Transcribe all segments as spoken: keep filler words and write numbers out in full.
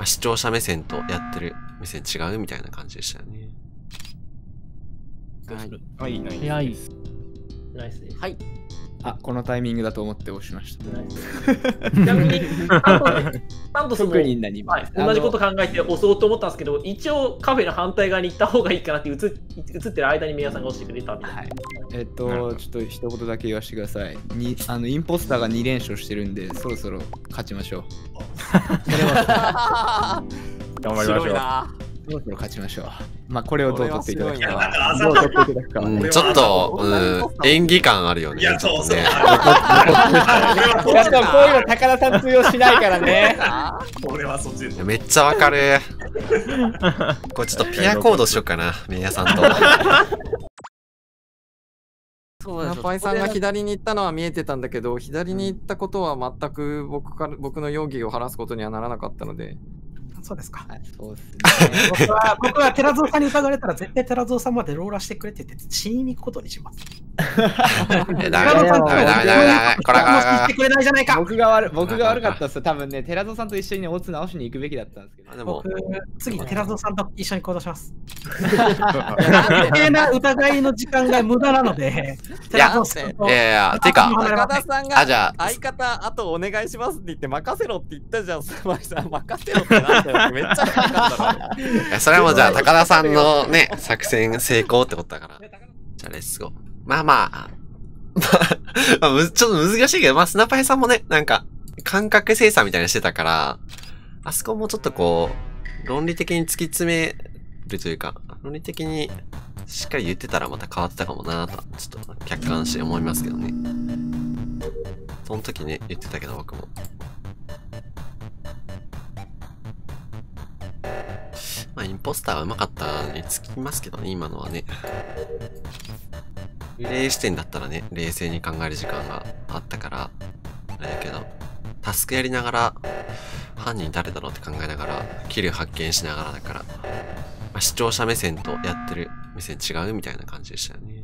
視聴者目線とやってる目線違うみたいな感じでしたよね。 はい、 早い。 ナイスです。 はい。あ、このタイミングだと思って押しました。 ナイス。ちなみに、サントスも、 特に何も、 はい、同じこと考えて押そうと思ったんですけど、一応カフェの反対側に行った方がいいかなって映ってる間にメイヤさんが押してくれたみたいな。はい、 えっと、ちょっと一言だけ言わせてください。にあのインポスターがに連勝してるんで、そろそろ勝ちましょう。 頑張りましょう。 そろそろ勝ちましょう。まあこれをどう取っていただくか。どう取っていただくか。 うん、ちょっと、うん、演技感あるよね。 いや、そうそう。 やっぱこういうの高田さん通用しないからね。 俺はそっちで。 めっちゃわかる。これちょっとピアコードしようかな、メイヤさんと。 ナパイさんが左に行ったのは見えてたんだけど、左に行ったことは全く僕から僕の容疑を晴らすことにはならなかったので。 そうですか。 そうですね。 僕は、僕は寺蔵さんに疑われたら絶対寺蔵さんまでローラーしてくれって言って死にに行くことにします。 ダメダメダメダメダメ。これはしてくれないじゃないか。 僕が悪僕が悪かったっす。多分ね、寺蔵さんと一緒にオツ直しに行くべきだったんですけど。 僕、次寺蔵さんと一緒に行動します。余計な疑いの時間が無駄なので。 いや、いやいや、てか、 高田さんが相方あとお願いしますって言って任せろって言ったじゃん。スマイさん任せろってなってめっちゃ高かったの。 いや、それもじゃあ高田さんのね、作戦成功ってことだから。じゃあレッツゴー。まあまあ、まあ、ちょっと難しいけど、まあスナパイさんもね、なんか、感覚精査みたいにしてたから、あそこもちょっとこう、論理的に突き詰めるというか、論理的にしっかり言ってたらまた変わってたかもなぁと、ちょっと客観して思いますけどね。その時ね、言ってたけど僕も。まあ、インポスターは上手かったにつきますけどね、今のはね。霊視点だったらね、冷静に考える時間があったから、あれだけど、タスクやりながら、犯人誰だろうって考えながら、キル発見しながらだから、まあ、視聴者目線とやってる目線違うみたいな感じでしたよね。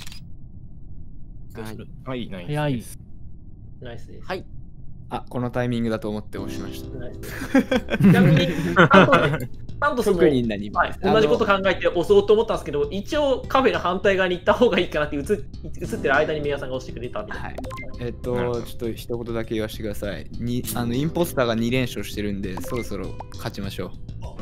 はい、ナイス。 早い。ナイスです。 はい。 あ、このタイミングだと思って押しました。 ナイスです。ちなみに、サントスも、 特に何も、 はい、同じこと考えて押そうと思ったんですけど、一応カフェの反対側に行った方がいいかなって映ってる間にメイヤさんが押してくれたみたいな。はい、 えっと、ちょっと一言だけ言わせてください。にあのインポスターがに連勝してるんで、そろそろ勝ちましょう。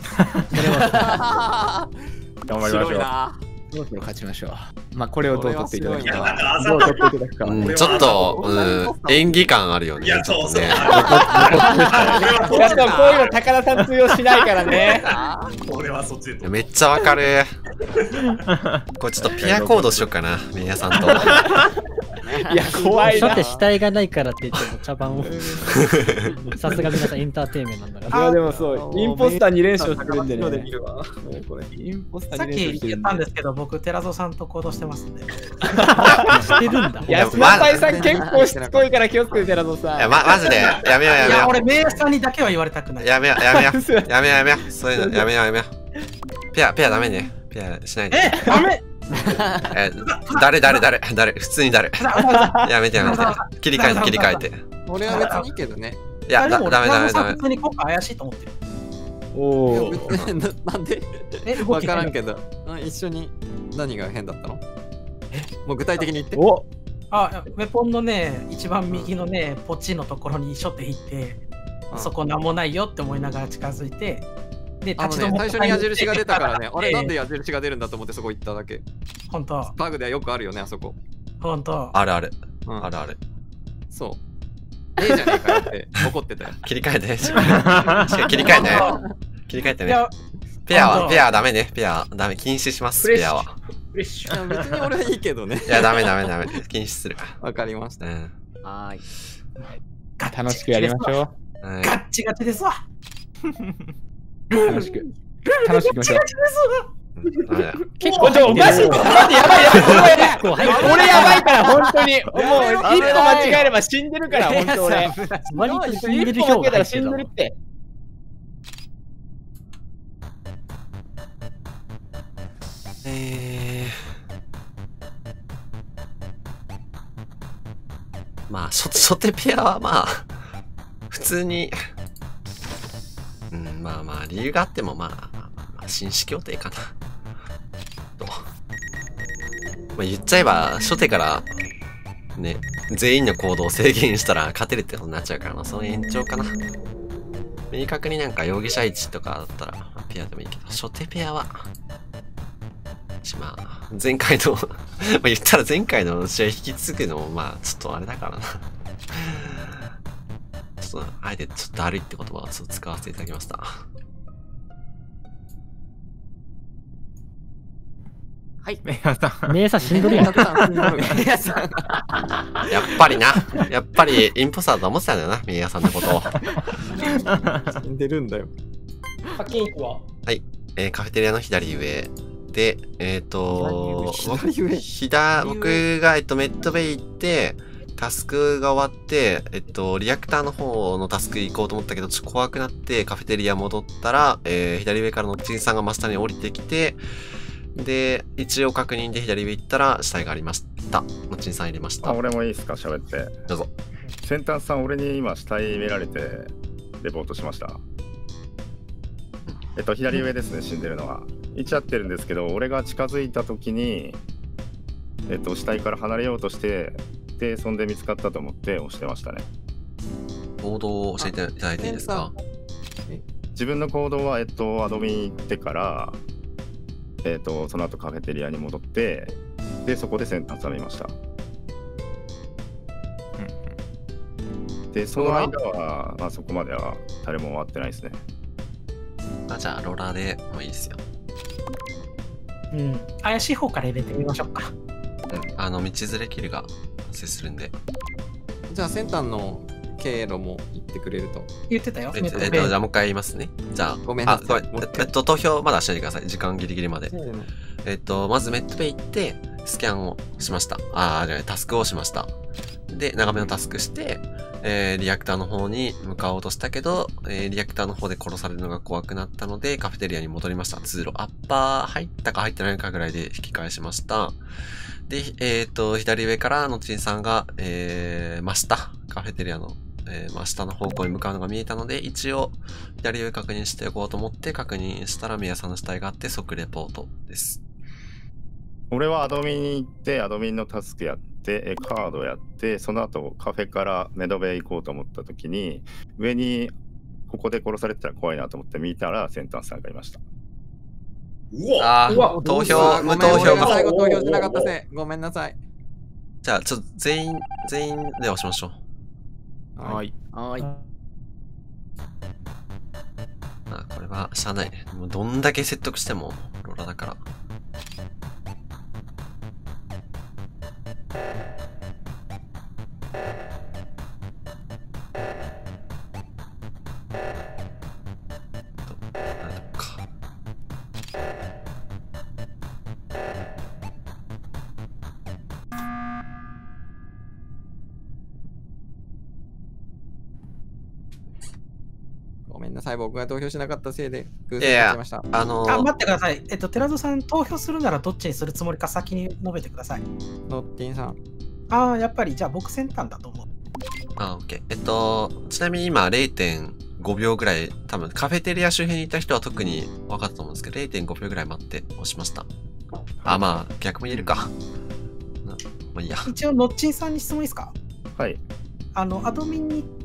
頑張りましょう。 そろそろ勝ちましょう。まあこれをどう取っていただくか。どう取っていただくか。 うん、ちょっと、うん、演技感あるよね。 いや、そうそう。 やっぱこういうの高田さん通用しないからね。 俺はそっちで。 めっちゃわかる。これちょっとピアコードしようかな、メイヤさんと。 いや、怖いな。 だって死体がないからって言っても茶番を。さすが皆さんエンターテインメントなんだから。 いや、でもそう、インポスターに連勝するんでね。 インポスターに連勝してるんで。さっき言ったんですけど、僕、寺蔵さんと行動してますんで。 してるんだ。 いや、スナパイさん結構しつこいから気をつけて、寺蔵さん。 いや、ま、マジで、やめようやめよう。いや、 俺、メイヤさんにだけは言われたくない。 やめよう、やめよう。やめようやめよう。そういうの、やめようやめよう。ペア、ペアダメね。ペアしないで。 え、ダメえ、誰誰誰誰普通に誰やめてやめて。切り替えて切り替えて。 俺は別にいいけどね。 いや、だダメダメダメ。 普通に今回怪しいと思ってる。 おお。 なんでわからんけど。一緒に何が変だったの？もう具体的に言って。 おあ、ウェポンのね、一番右のね、ポチのところにしょっていって、そこなんもないよって思いながら近づいて、 で、立ち止まって最初に矢印が出たからね、あれなんで矢印が出るんだと思ってそこ行っただけ。 本当。 バグではよくあるよね、あそこ。 本当。 あるある。あるある。 そう。ええじゃねえかよって怒ってたよ。 切り替えて。しっかり切り替えて。切り替えてね。ペアは、ペアはダメね。ペアダメ。禁止します、ペアは。 別に俺はいいけどね。 いや、ダメダメダメ。禁止する。 わかりました。 はい。楽しくやりましょう。 ガッチガチですわ。 楽しく。楽しくいきましょう。 結構おかしい。待って、やばいやばい。俺やばいから、本当に。もう、一歩間違えれば死んでるから、本当俺。 割と死んでる一歩間違えたら票が入って死んでるって。 えー。まあ、初手ペアはまあ、普通に、うん、まあ、 まあまあ、理由があっても、まあ、まあまあまあ、紳士協定かな。と。まあ、言っちゃえば、初手から、ね、全員の行動を制限したら勝てるってことになっちゃうからな、その延長かな。明確になんか容疑者位置とかだったら、まあ、ペアでもいいけど、初手ペアは、まあ、前回のまあ言ったら前回の試合引き継ぐのも、まあ、ちょっとあれだからな。ちょっと、あえてちょっとだるいって言葉をちょっと使わせていただきました。 はい。 メイヤさん。 メイさん死んどるやん。 やっぱりな。やっぱりインポスターだと思ってたんだよな、メイヤーさんのことを。 死んでるんだよ。 課金位置ははい。えー、カフェテリアの左上。で、えっ、ー、と、 左上左僕が、えっと、メッドベイ行って、タスクが終わって、えっと、リアクターの方のタスク行こうと思ったけど、ちょっと怖くなってカフェテリア戻ったら、えー、左上からのちんさんが真下に降りてきて、で、一応確認で左上行ったら死体がありました。のちんさん入れました。 あ、俺もいいですか、喋って。 どうぞ。 先端さん、俺に今死体見られて、レポートしました。えっと、左上ですね、死んでるのは。位置合ってるんですけど、俺が近づいた時に、えっと、死体から離れようとして、で、そんで見つかったと思って押してましたね。 行動を教えていただいていいですか？ 自分の行動は、えっと、アドミン行ってから、えっと、その後カフェテリアに戻って、で、そこで先端さん見ました。で、その間は、まあ、そこまでは誰も終わってないですね。 あ、じゃあ、ローラーでもいいですよ。 うん。怪しい方から入れてみましょうか。 うん。あの、道連れキルが発生するんで。 じゃあ、先端の経路も言ってくれると。 言ってたよ。 えっと、えっと、じゃあもう一回言いますね。じゃあ、 ごめんなさいあ、ごめん。えっと、投票まだしないでください。時間ギリギリまで。 せーのえっと、まずメットペイ行って、スキャンをしました。あー、じゃあ、タスクをしました。で、長めのタスクして、えー、リアクターの方に向かおうとしたけど、えー、リアクターの方で殺されるのが怖くなったので、カフェテリアに戻りました。通路、アッパー入ったか入ってないかぐらいで引き返しました。で、えっと、左上からのちんさんが、えー、真下、カフェテリアの、えー、真下の方向に向かうのが見えたので、一応、左上確認しておこうと思って確認したら、宮さんの死体があって即レポートです。 俺はアドミンに行って、アドミンのタスクやって、えカードやって、その後カフェからメドベ行こうと思った時に、上にここで殺されてたら怖いなと思って見たら、先端さんがいました。 うわあうわー、投票、無ごめん投票が。 俺が最後投票しなかったせい。ごめんなさい。 じゃあ、ちょっと全員、全員で押しましょう。 はい。 はい。 あ、これは、しゃあないね。もうどんだけ説得しても、ローラだから。 ごめんなさい。僕が投票しなかったせいで、偶いやいや然勝ちました。 あのー、 あ、待ってください。えっと、寺戸さん、投票するならどっちにするつもりか先に述べてください。 ノッティンさん。 ああ、やっぱり、じゃあ僕先端だと思う。 あ、オッケー。えっと、ちなみに今 れいてんごびょうぐらい、多分カフェテリア周辺にいた人は特に分かったと思うんですけど、れいてんごびょうぐらい待って押しました。あ、まあ、逆も言えるか。なまあいいや。 一応、ノッチンさんに質問いいですか？ はい。 あの、アドミンに行って、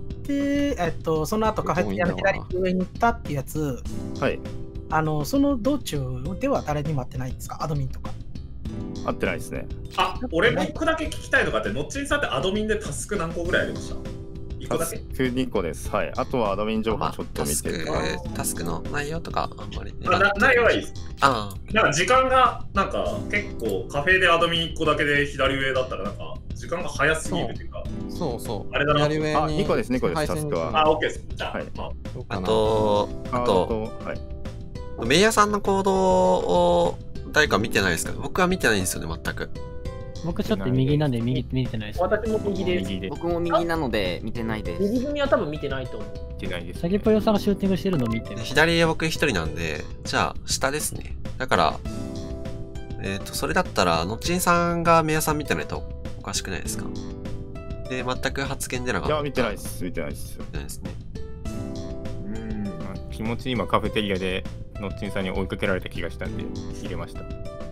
えっと、その後カフェテリアの左上に行ったっていうやつ、 はい。 あの、その道中では誰にも会ってないんですか？アドミンとか。 合ってないですね。 あ、俺僕だけ聞きたいのがあって、ノッチンさんってアドミンでタスク何個ぐらいありました？いっこだけ？ タスクにこです。はい。あとはアドミン情報ちょっとタスク見てて。、 タスクの内容とかあんまり、ね。 あな内容はいいです。 あなんか時間が、なんか結構カフェでアドミンいっこだけで左上だったら、なんか時間が早すぎるっていうか。 そうそう。 あれだな左上に。 あにこですにこです配線タスクはあ、オッケーです。じゃあ、 はいまあ、 あ。あどうかな。 と、ああと、 はい。 メイヤーさんの行動を誰か見てないですか？僕は見てないんですよね、全く。 僕ちょっと右なんで右見てないです。 私も右です。 右で。 僕も右なので見てないです。 右組は多分見てないと思う。 見てないです、 サギぽよさんがシューティングしてるのを見てる。 左へ僕一人なんで、じゃあ、下ですね。だから、えっ、と、それだったら、のっちんさんがメイヤーさん見てないとおかしくないですか？で、全く発言出なかった。 いや、見てないです。見てないです。 見てないですね。 うん。 気持ち今カフェテリアでノッチンさんに追いかけられた気がしたんで入れました。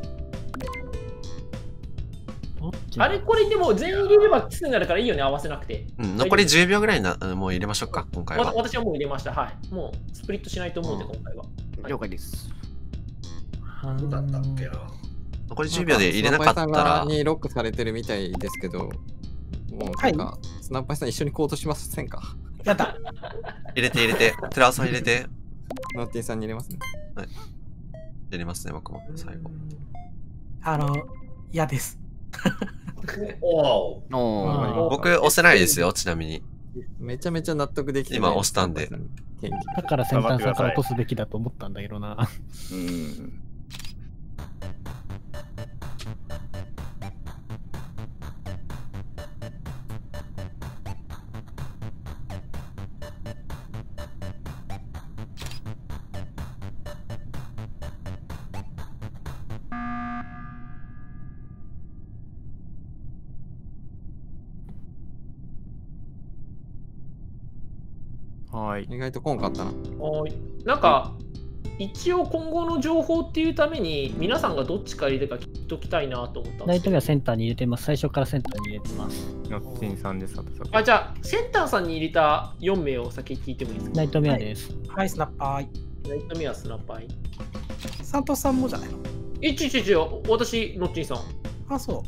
あれこれでも全員入れればキスになるからいいよね、合わせなくて。 うん、残りじゅうびょうぐらいな、もう入れましょうか、今回は。 わ私はもう入れました。はい。もうスプリットしないと思うんで、今回は。 了解です。 どうだったっけな。 残りじゅうびょうで入れなかったら。 にロックされてるみたいですけど、もうなんか、スナッパイさん一緒に行動しませんか？ やった。 入れて入れて、テラさん入れて。 ノッティさんに入れますね。 はい。入れますね、僕も、最後。 あの、嫌です。 おお僕押せないですよ、ちなみに。 めちゃめちゃ納得できて今押したんで。 だから先端さんから落とすべきだと思ったんだけどな。 うん。 はい。 意外とこんかったな。 はい。なんか、一応今後の情報っていうために、皆さんがどっちから入れるか聞いときたいなと思ったんですけど。 ナイトメアセンターに入れてます。最初からセンターに入れてます。 ノッチンさんです。 あ、じゃあ、センターさんに入れたよんめいを先聞いてもいいですか？ ナイトメアです。 はい、スナッパーイ。 ナイトメアスナッパーイ。 サントさんもじゃないの？ え、ちちち、私、ノッチンさん。 あ、そう。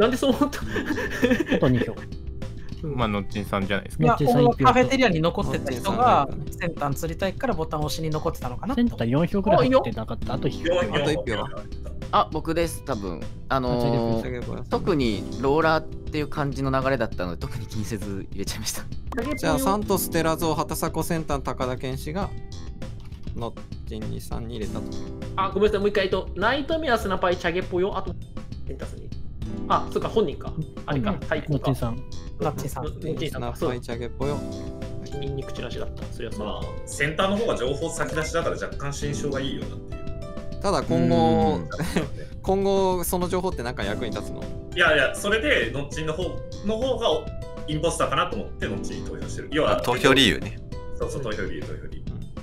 なんでそう思った？ あとに票。 まあ、ノッチンさんじゃないですか。 いや、俺はカフェテリアに残ってた人が、センターに釣りたいからボタン押しに残ってたのかな。 センターよんひょうぐらい入ってなかった。あといち票。 あといち票は。 あ、僕です、多分。あのー、特にローラーっていう感じの流れだったので、特に気にせず入れちゃいました。 じゃあ、サントステラゾー、畑迫センター、高田健志が、ノッチンにさんに入れたと。 あ、ごめんなさい、もう一回と、ナイトメアスナパイチャゲポヨ、あと、センターさんに。あ、そうか、本人か。あれか、最高か。 ノッチンさん。 ノッチンさん。 ノッチンさんか。そう。 ナイチャゲポヨ。 ニンニクチラシだった。それはそう。 まあ、センターの方が情報先出しだから若干心象がいいよなっていう。 ただ今後、今後その情報ってなんか役に立つの？ いやいや、それでノッチンの方の方がインポスターかなと思ってノッチンに投票してる。要は投票理由ね。 そうそう、投票理由、投票理由。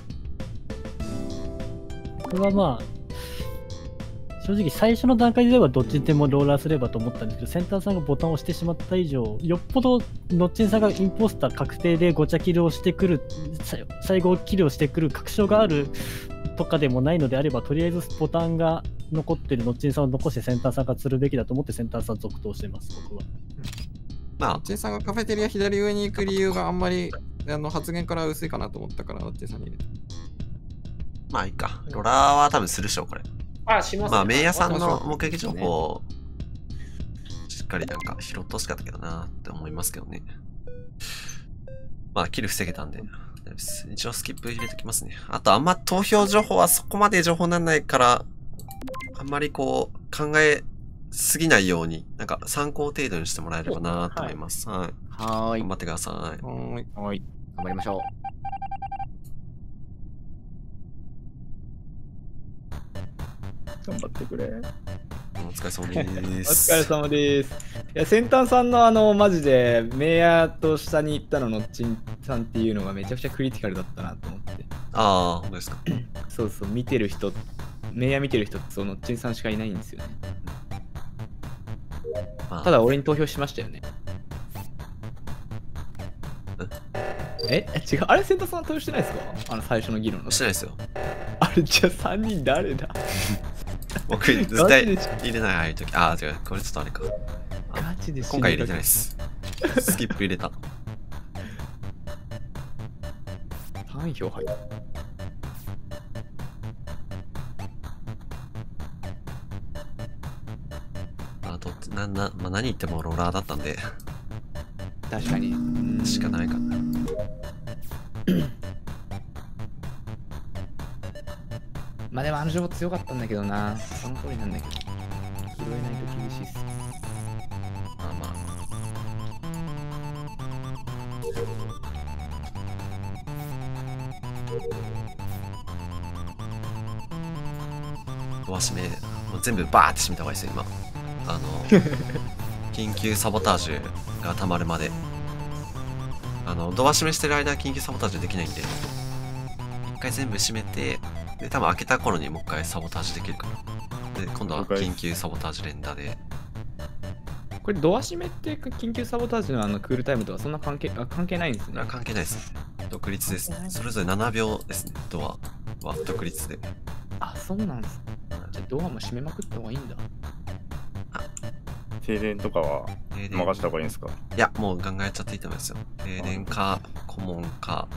これはまあ、正直最初の段階ではどっちでもローラーすればと思ったんですけど、センターさんがボタンを押してしまった以上、よっぽどノッチンさんがインポスター確定でごちゃキルをしてくる、最後キルをしてくる確証があるとかでもないのであれば、とりあえずボタンが残ってるノッチンさんを残してセンターさんが釣るべきだと思ってセンターさん続投してます、僕は。 まあ、 ノッチンさんがカフェテリア左上に行く理由があんまりあの発言から薄いかなと思ったから、ノッチンさんに入れた。 まあいいか。ロラーは多分するでしょう、これ。 あ、します。 まあ、メイヤさんの目撃情報をしっかりなんか拾ってほしかったけどなって思いますけどね。まあ、キル防げたんで。一応スキップ入れときますね。あと、あんま投票情報はそこまで情報にならないから、あんまりこう、考えすぎないように、なんか参考程度にしてもらえればなと思います。はい。 はい。 頑張ってください。 はい。 はい。頑張りましょう。 頑張ってくれ。 お疲れ様です。 お疲れ様です。いや、先端さんのあの、マジで、メイヤーと下に行ったののちんさんっていうのがめちゃくちゃクリティカルだったなと思って。 ああ、本当ですか。 そうそう、見てる人、メイヤー見てる人ってそのちんさんしかいないんですよね。 まあ、 ただ、俺に投票しましたよね。え違う、あれ、先端さん投票してないですか？あの、最初の議論の。 してないですよ。 あれ、じゃあさんにん誰だ？ 僕、絶対入れない、ああいう時。ああ、違う、これちょっとあれか。 ガチで今回入れてないです。スキップ入れた。 さん票入った。 あと、な、な、まあ、何言ってもローラーだったんで。 確かに。 しかないかな。 まあでもあの情報強かったんだけどな。その通りなんだけど。拾えないと厳しいっす。 まあまあ。ドア閉め、もう全部バーって閉めた方がいいですよ、今。あの、緊急サボタージュが溜まるまで。あの、ドア閉めしてる間、緊急サボタージュできないんで。一回全部閉めて、で、多分開けた頃にもう一回サボタージュできるから。で、今度は緊急サボタージュ連打で。 これドア閉めって緊急サボタージュのあのクールタイムとはそんな関係あ関係ないんですね。 あ、関係ないです。独立ですね。それぞれななびょうですね。ドアは独立で。 あ、そうなんです。じゃあドアも閉めまくった方がいいんだ。 停電とかは任した方がいいんですか？ いや、もうガンガンやっちゃっていいと思いますよ。停電か、顧問か。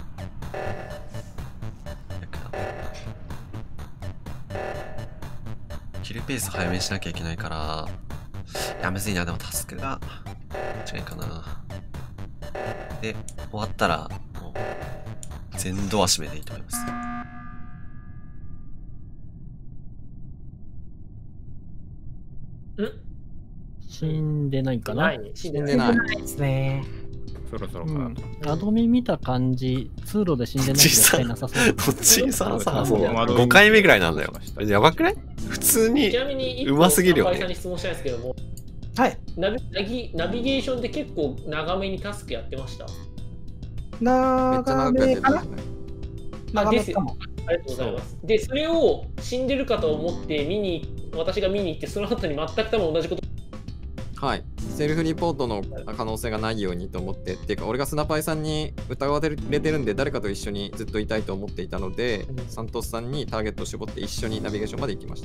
キルペース早めにしなきゃいけないから、いや、むずいな。でもタスクが、違いかな。で、終わったら、もう、全ドア閉めていいと思います。 ん死んでないかな。 ないね。 死んでない。 ですね。 そろそろかな。 うん、アドミ見た感じ、通路で死んでない人絶対なさそう。 小さなさ、ごかいめぐらいなんだよ。やばくない？普通にうますぎるよね。 さんに質問したいんですけども、 はい。 ナビナビナビゲーションで結構長めにタスクやってました。 長めかな？長めですよ。ありがとうございます。で、それを死んでるかと思って見に、私が見に行って、その後に全く多分同じこと。 はい。セルフリポートの可能性がないようにと思って、っていうか、俺がスナパイさんに疑われてるんで、誰かと一緒にずっといたいと思っていたので、うん、サントスさんにターゲットを絞って一緒にナビゲーションまで行きました。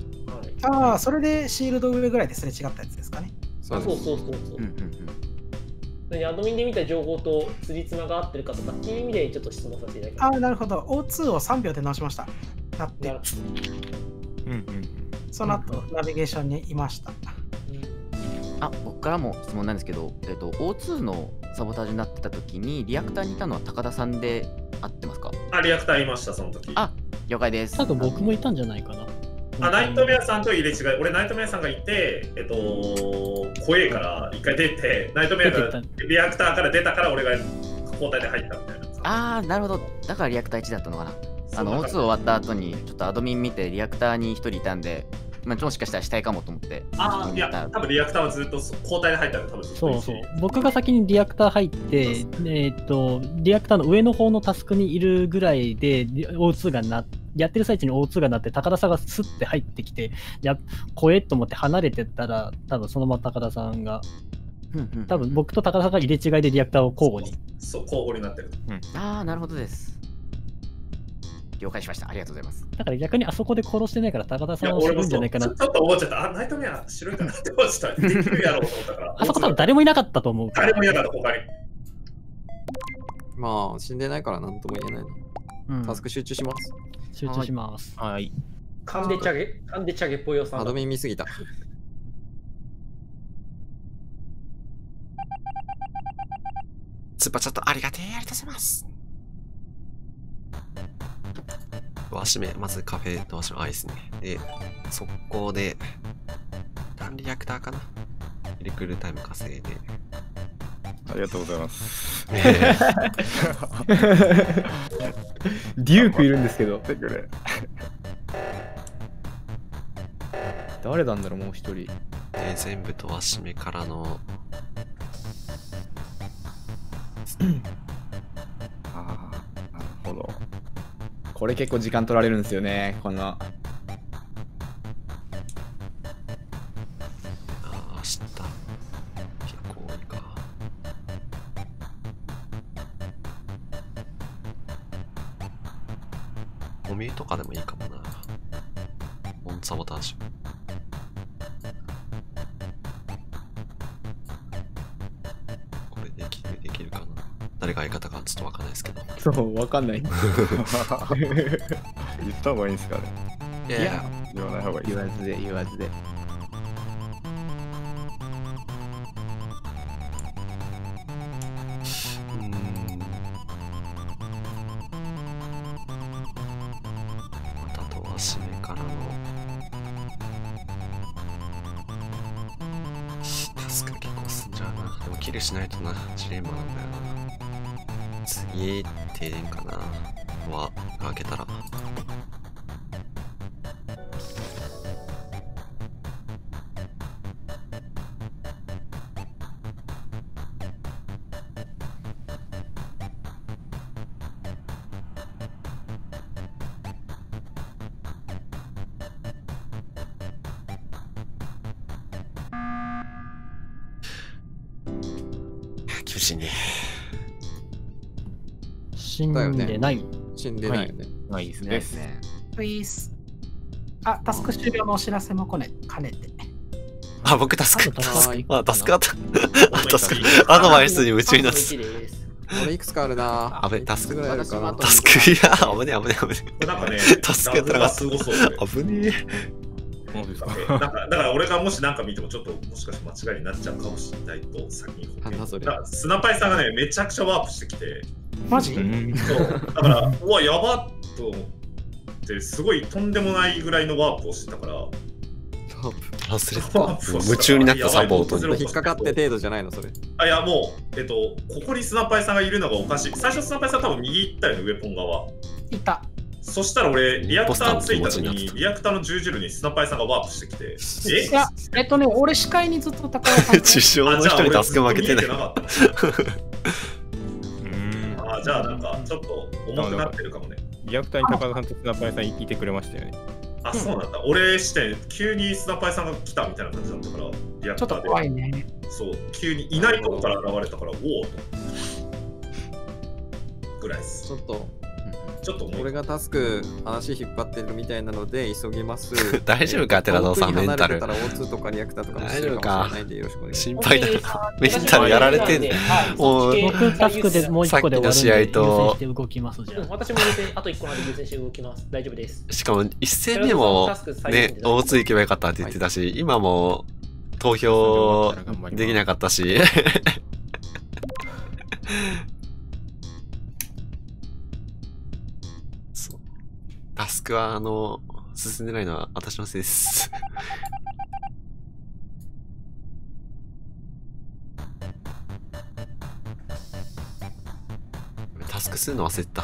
はい、ああ、それでシールド上ぐらいですれ違ったやつですかね。 そうそうそうそう。アドミンで見た情報とつりつなが合ってるかとかっていう意味でちょっと質問させていただきます。 ああ、なるほど。オーツー をさんびょうで直しました。なって。 うんうん。 その後、ナビゲーションにいました。 あ、僕からも質問なんですけど、えっと、オーツー のサボタージュになってた時に、リアクターにいたのは高田さんで合ってますか？ あ、リアクターいました、その時。 あ、了解です。 多分僕もいたんじゃないかな。 あ、ナイトメアさんと入れ違い。俺、ナイトメアさんがいて、えっと、怖えから一回出て、ナイトメアがリアクターから出たから、俺が交代で入ったみたいな。 あー、なるほど。だからリアクターいちだったのかな。あの、オーツー 終わった後に、ちょっとアドミン見て、リアクターにひとりいたんで、まあ、もしかしたらしたいかもと思って。 ああ、いや、多分リアクターはずっと交代で入ったら多分ずっとそうそう。僕が先にリアクター入って、えっと、リアクターの上の方のタスクにいるぐらいで、オーツー がな、やってる最中に オーツー がなって、高田さんがスッて入ってきて、や、怖えと思って離れてったら、多分そのまま高田さんが、多分僕と高田さんが入れ違いでリアクターを交互に。 そう、交互になってる。 うん、ああ、なるほどです。了解しました。ありがとうございます。 だから逆にあそこで殺してないから高田さんは白いんじゃないかな。 ちょっと思っちゃった。あ、ナイトメア白いかなって思っちゃった。できるやろうと思ったから。 あそこ多分誰もいなかったと思う。 誰もいなかった、他に。 まあ、死んでないから何とも言えないな。うん、タスク集中します。 集中します。 はい。 カンデチャゲ、カンデチャゲっぽいよさん。 アドミン見すぎた。 スーパーチャットありがてえ、ありがとうございます。ドア閉め、まずカフェドア閉め、あ、いいですね。で、速攻で、何リアクターかなリクルータイム稼いで。 ありがとうございます。 デュークいるんですけど。誰なんだろう、もう一人。 で、全部ドア閉めからの、 ああ、なるほど。 これ結構時間取られるんですよね、この。 ああ、明日。結構多いか。お見えとかでもいいかもな。オンサボタージュ。これできる、できるかな。誰が相方かちょっとわかんないですけど。 そう、わかんない。 言った方がいいんですかね。 いやいや、 言わない方がいい。 言わずで、言わずで。 うーん。またドア閉めからの。タスク結構進んじゃうな。でもキルしないとな、ジレンマなんだよな。次、停電かなは、開けたら。 苦しいね。 死んでない。 死んでないよね。 ナイスです。 ウィース。あ、タスク終了のお知らせもこね、兼ねて。 あ、僕タスク。 はいあ、タスクあった。あ、タスク。アドバイスに夢中になって俺いくつかあるな。 あべ、タスクぐらいあるかな。 タスク、いや、危ねえ危ねえ危ねえ。 なんかね、 タスクやったらすごそうで。 危ねえ。 そうですか。 なんかだから俺がもし何か見てもちょっともしかして間違いになっちゃうかもしれないと先に保なんだそれ。 険。スナパイさんがね、めちゃくちゃワープしてきて。 マジ？ そう。だから、うわ、やばっと思って、すごいとんでもないぐらいのワープをしてたから。 忘れてた。夢中になったサポートに。 引っかかって程度じゃないのそれ。 あ、いやもう、えっと、ここにスナパイさんがいるのがおかしい。最初スナパイさん多分右行ったよね、ウェポン側。 いた。 そしたら俺、リアクターついた時に、リアクターの十字路にスナパイさんがワープしてきて。 えいや、えっとね、俺視界にずっと高尾さん。 地上の一人助け負けてない。 あ、じゃあなんか、ちょっと重くなってるかもね。 リアクターに高田さんとスナパイさんいてくれましたよね。 あ、そうなんだ。俺視点、急にスナパイさんが来たみたいな感じだったから、リアクターで。 ちょっと怖いね。 そう、急にいないとこから現れたから、おおと。ぐらいです。 ちょっと。 ちょっと俺がタスク話引っ張ってるみたいなので急ぎます。 大丈夫か寺田さんメンタル。 オーツー とかリアクターとか大丈夫か。心配だ。メンタルやられてんね。 もう僕タスクでもう一個で終わるんで試合と優先して動きますじゃあ。 私も優先あと一個まで優先して動きます。大丈夫です。 しかも一戦目もね オーツー 行けばよかったって言ってたし、今も投票できなかったし。タスクは、あの、進んでないのは私のせいです。タスクするの忘れてた。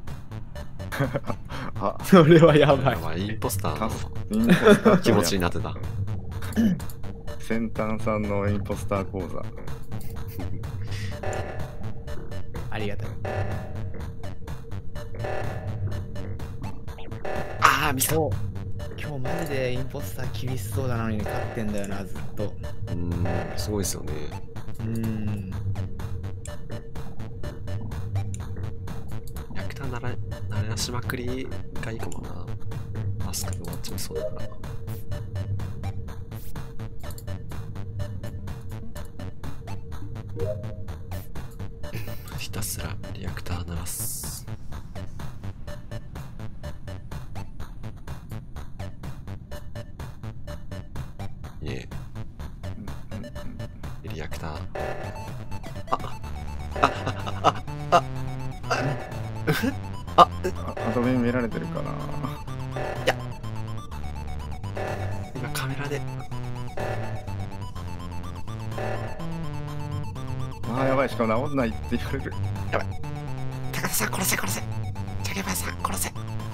あ、それはやばい。 やばい、インポスターの気持ちになってた。 先端さんのインポスター講座。 ありがたい。 ああ、ミスった。 今日マジでインポスター厳しそうなのに勝ってんだよな、ずっと。 うーん、すごいですよね。 うーん。 役ターなら、ならしまくりがいいかもな。マスクで終わっちゃいそうだから。ひたすらリアクター鳴らす。ねえ。リアクター。あ、あ、あ、あ、あ、あ、あ、 アドミン見られてるかな。 いや。今カメラで。 ああ、やばい、しかも治んないって言われる。 やばい。高田さん殺せ殺せ。ジャケバさん殺せ。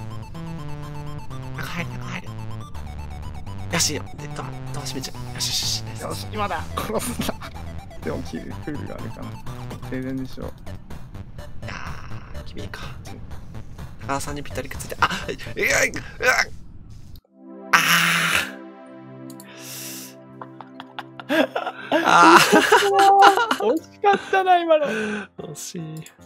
中入る中入る。よしよ。で、ドア、ドア閉めちゃう。よしよしよし。 よし、今だ殺すんだ。でも、キルクールがあるかな。停電でしょ。 いやー、君か。高田さんにぴったりくっついて、あっ、いやいやあー。あー。惜しかったな、今の。 惜しい。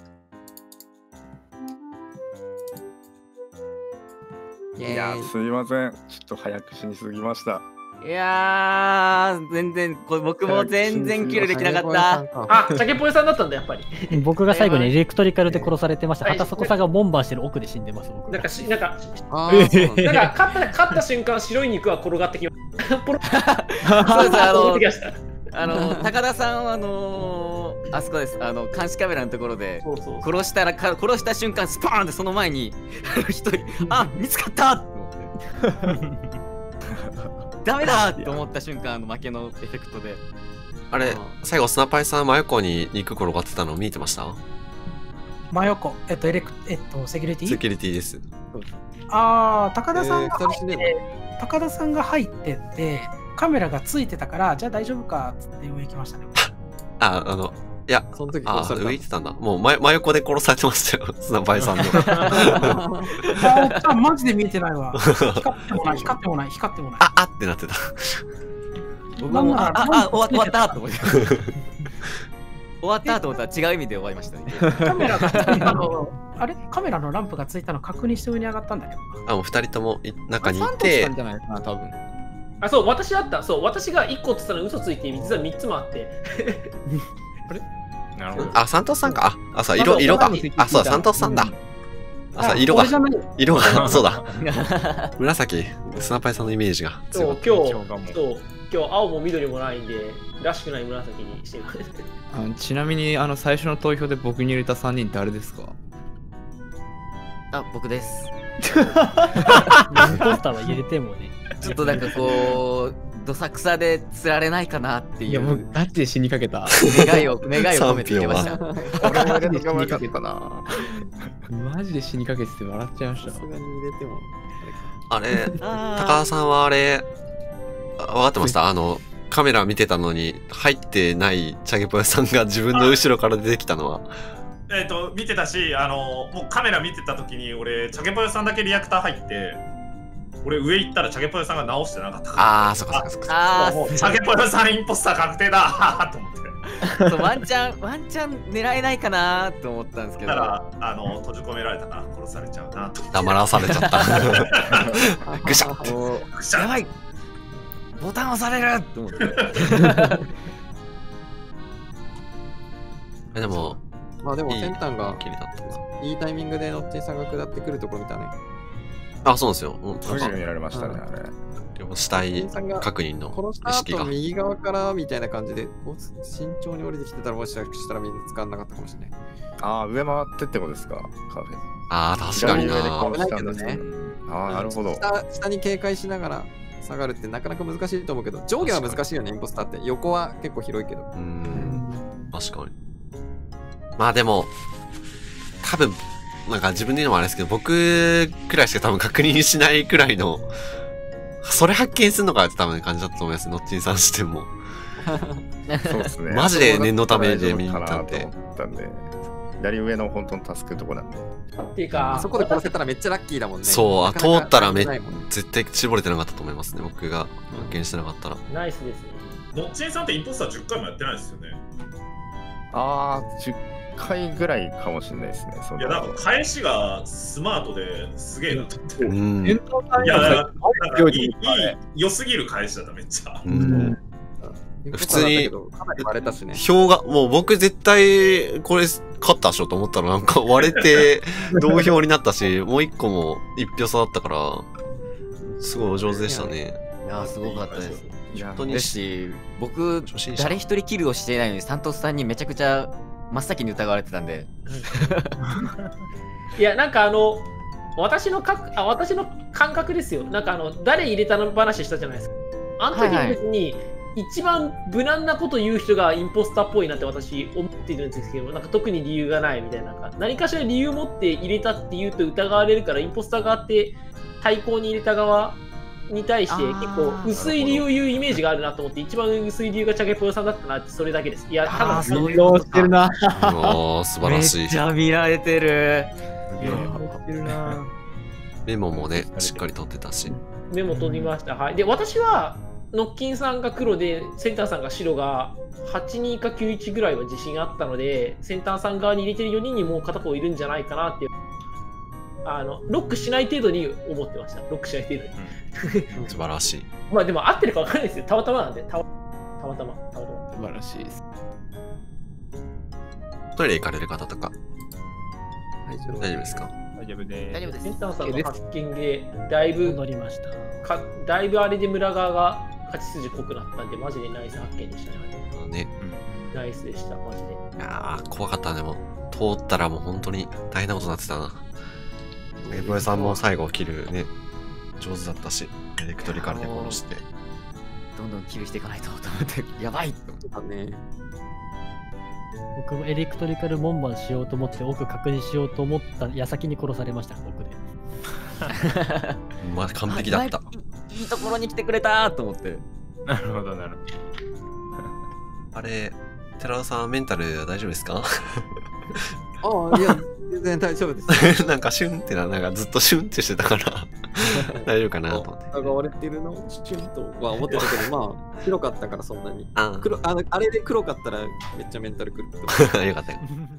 いやー、すいません。ちょっと早く死にすぎました。 いやー、全然、これ僕も全然キルできなかった。 あ、チャケポエさんだったんだ、やっぱり。 僕が最後にエレクトリカルで殺されてました。畑底さんがボンバーしてる奥で死んでます。 なんかし、なんか、 あーなんか勝った勝った瞬間、白い肉は転がってきました。ポロそうです、あの、 きましたあの高田さんはあのー、あそこです、あの監視カメラのところで殺したらか殺した瞬間スパーンってその前に一人あ見つかったって思ってダメだって思った瞬間あの負けのエフェクトであれ最後スナパイさん真横に肉転がってたの見えてました？ 真横えっとエレクえっとセキュリティセキュリティです。 ああ高田さんが入って、えー、高田さんが入ってってカメラがついてたから、じゃあ大丈夫かっつって上行きましたね。 あ、あの、いや、 その時あ上行ってたんだ。もう真真横で殺されてましたよ、スナパイさんの。 あ、マジで見えてないわ。光ってもない、光ってもない、光ってもない。 あ、あってなってた。 僕も、あ、あ、終わったと思って。終終わったと思ったら違う意味で終わりましたね。 カメラがついたの、あれカメラのランプがついたの確認して上に上がったんだけど。 あ、もう二人ともい中にいサントスてさんじゃないかな、多分。 あ、そう、私だった。そう、私がいっこって言ったら嘘ついて、実はみっつもあって。 なるほど。 あ、サントスさんか。あ、あ、そう、色、色が。あ、そうだ、サントスさんだ。あ、そう、色が。色が、そうだ。紫、スナパイさんのイメージが強かった。 そう、今日、そう、今日青も緑もないんで、らしくない紫にしてる。 あのちなみに、あの、最初の投票で僕に入れたさんにん誰ですか？ あ、僕です。 インポスターは入れてもね。 ちょっとなんかこう、どさくさで釣られないかなっていう。 いや、もうガチで死にかけた。 願いを、願いを込めて言ってました。 俺も入れたかったな。 マジで死にかけてて笑っちゃいました。 さすがに入れても。 あれ、高田さんはあれ、分かってました？あの、カメラ見てたのに、入ってないチャゲポヨさんが自分の後ろから出てきたのは。 えっと、見てたし、あの、もうカメラ見てた時に、俺、チャゲポヨさんだけリアクター入って、俺上行ったらチャゲポヨさんが直してなかったから。 ああ、そっかそっかそっか。 ああ、 チャゲポヨさんインポスター確定だと思って。 そうワンチャン、ワンチャン狙えないかなと思ったんですけど。 だから、あの、閉じ込められたから殺されちゃうなと。 黙らされちゃった。ぐしゃっもぐしゃうやばいボタン押されると思って。 でも、 まあでも、センタンが切りだったな。 いいタイミングでノッチンさんが下ってくるところ見たね。 あ、そうですよ。うん、なんか初めて見られましたね、あれ。 でも死体確認の殺した意識が。 後右側からみたいな感じで、こう慎重に降りてきてたらもしかしたらみんな使わなかったかもしれない。 ああ、上回ってってことですか、カフェ。 ああ、確かにな。 危ないけどね。 ああ、なるほど。 下下に警戒しながら下がるってなかなか難しいと思うけど、上下は難しいよね、インポスターって。横は結構広いけど。 うーん、確かに。まあでも、多分、なんか自分で言うのもあれですけど、僕くらいしか多分確認しないくらいの、それ発見するのかって多分感じだったと思います、ノッチンさんしても。 そうですね。 マジで念のためで見に行ったんで。 と思ったんで、左上の本当の助けるとこなんで。 っていうか、 あそこで殺せたらめっちゃラッキーだもんね。 そう、あなかなか通ったらめないもんね絶対絞れてなかったと思いますね、僕が発見してなかったら。 ナイスですね。 ノッチンさんってインポスターじゅっかいもやってないですよね。 ああ、じゅっかいぐらいかもしれないですね。そのいや、なんか返しがスマートですげえなと思って。 うん。 いや、なんかいい、いい、良すぎる返しだった、めっちゃ。 うん普通に、 かなり割れたしね。 票が、もう僕絶対これ勝ったでしょと思ったらなんか割れて同票になったし、もう一個も一票差だったから、すごいお上手でしたね。 いやー、すごかったです。 本当にですし、僕初心、者誰一人キルをしていないのに、サントスさんにめちゃくちゃ真っ先に疑われてたんで。 いや、なんかあの、私のかあ私の感覚ですよ。なんかあの、誰入れたの話したじゃないですか。あの時に別に、一番無難なこと言う人がインポスターっぽいなって私思っているんですけど、なんか特に理由がないみたいな、なんか何かしら理由を持って入れたって言うと疑われるから、インポスター側って対抗に入れた側に対して結構薄い理由を言うイメージがあるなと思って、一番薄い理由がチャゲポヨさんだったなって、それだけです。いや、ただそういうしてるな。 ああ、素晴らしい。 めっちゃ見られてる。 してるな。 メモもね、しっかり取ってたし。 メモ取りました。はい。で、私は、ノッキンさんが黒で、センターさんが白がはちにかきゅういちぐらいは自信があったので、センターさん側に入れてるよにんにもう片方いるんじゃないかなっていう、あのロックしない程度に思ってました。ロックしない程度に。 うん、素晴らしい。 まあでも合ってるか分からないですよ。たまたまなんで、たたまたま、たまたま。 素晴らしいです。 トイレ行かれる方とか、 大丈夫大丈夫ですか？ 大丈夫で大丈夫です。 センターさんの発見で、だいぶ乗りましたか、だいぶあれで村側が勝ち筋濃くなったんで、マジでナイス発見でしたね。 ね。 ナイスでした、マジで。 いやー、怖かったね、でも。通ったらもう本当に大変なことになってたな。エボエさんも最後切るね、上手だったし、エレクトリカルで殺して。 どんどんキルしていかないとと思って、やばいと思ってたね。 僕もエレクトリカル門番しようと思って奥確認しようと思った矢先に殺されました、僕で。 まあ完璧だった。 いいところに来てくれたと思って。 なるほど、なるほど。 あれ、寺尾さんメンタル大丈夫ですか？ ああ、いや、全然大丈夫です。 なんかシュンってな、なんかずっとシュンってしてたから大丈夫かなと思って。 疑われてるのシュンとは思ってたけど、まあ、黒かったからそんなに。 あ黒あのあれで黒かったらめっちゃメンタルくる。 よかったよ。